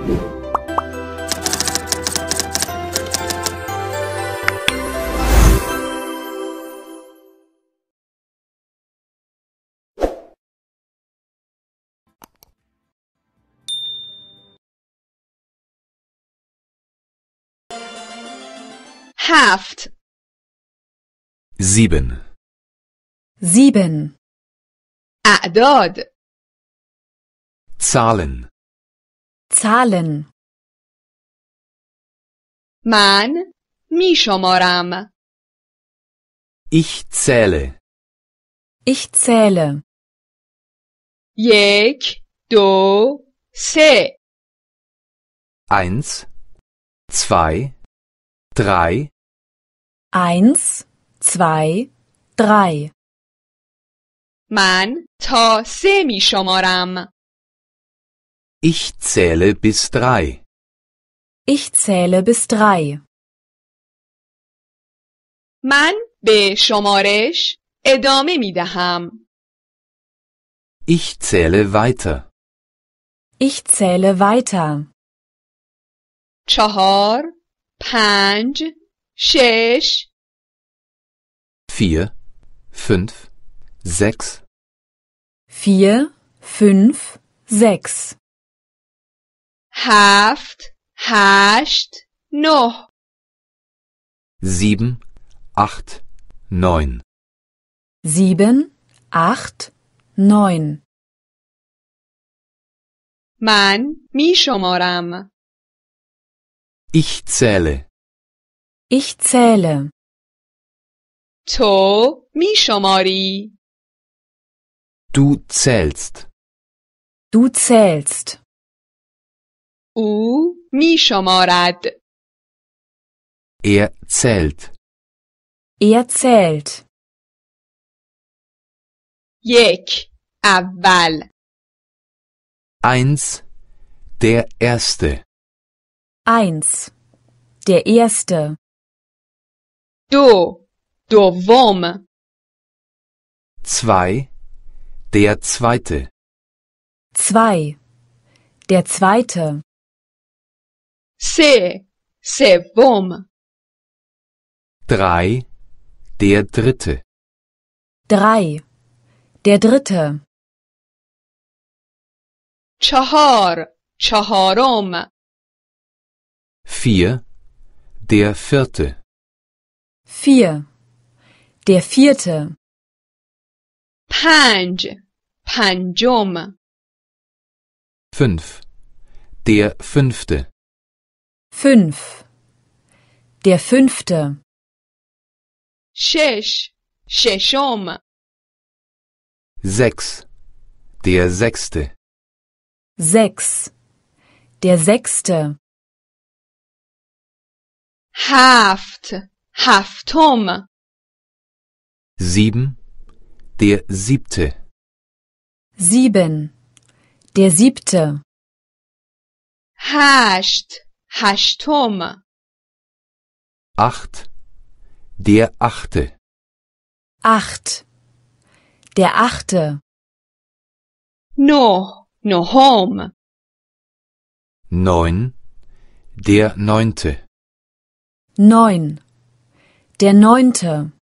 هفت 7. 7. اعداد Zahlen. Zahlen. من می شمارم Ich zähle. Ich zähle. یک دو سه 1, 2, 3, 1, 2, 3. من تا سه می شمارم Ich zähle bis 3. Ich zähle bis 3. من به شمارش ادامه می دهم Ich zähle weiter. Ich zähle weiter. 4 5 6 4, 5, 6, 4, 5, 6. 7 8 9 7, 8, 9. 7, 8, 9. من می شمارم Ich zähle. Ich zähle. تو می شماری Du zählst. Du zählst. او می شمارد Er zählt. Er zählt. یک اول 1, der Erste. 1. Der Erste. دو دوم 2, der Zweite. 2. Der Zweite. سه سوم 3, der Dritte. 3. Der Dritte. 4 چهارم 4, der Vierte. 4. Der Vierte. 5 پنجم 5, der Fünfte. 5. Der Fünfte. 6 ششم 6, der Sechste. 6. Der Sechste. 7 هفتم 7, der Siebte. 7. Der Siebte. 8 هشتم 8, der Achte. 8. Der Achte. 9 نهم 9, der Neunte. 9. Der Neunte.